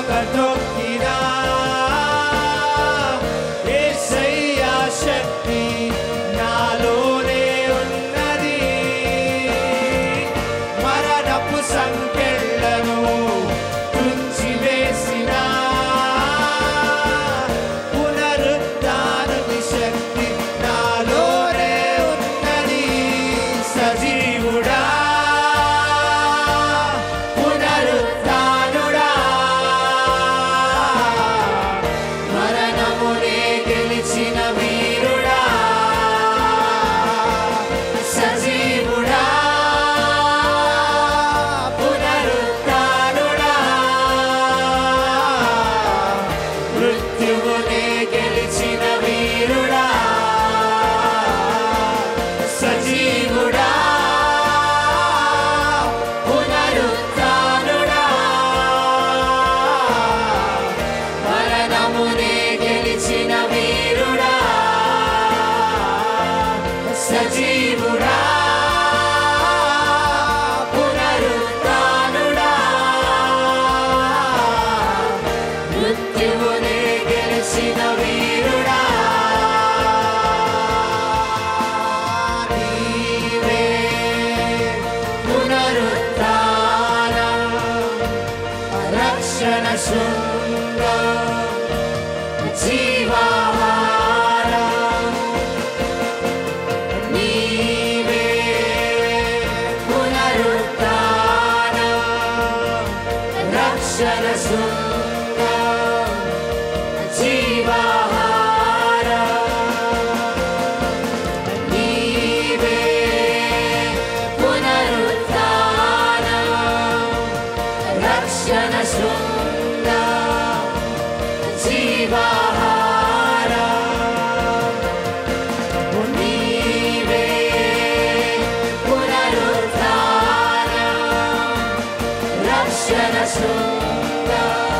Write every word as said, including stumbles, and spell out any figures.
తొక్కినా యేసయ్య శక్తి నాలోనే ఉన్నది. మరణపు సంకెళ్ళను తుంచివేసిన పునరుద్ధానపు శక్తి నాలోనే ఉన్నది. సజీవుడా పునరుద్ధానుడా మరణమునే గెలిచిన వీరుడా సజీవుడా పునరుద్ధానుడా మృత్యువునే గెలిచిన వీరుడా సజీవుడా పునరుద్ధానుడా మరణమునే గెలిచిన వీరుడా సజీవుడా పునరుద్ధానుడా మృత్యువునే గెలిచిన వీరుడా నీవే పునరుద్ధానం రక్షణ శృంగం జీవాహారం నీవే పునరుద్ధానం రక్షణ శృంగం జీవాహారం నీవే పునరుద్ధానం రక్షణ శృంగం జీవాహారం నీవే పునరుద్ధానం రక్షణ శృంగం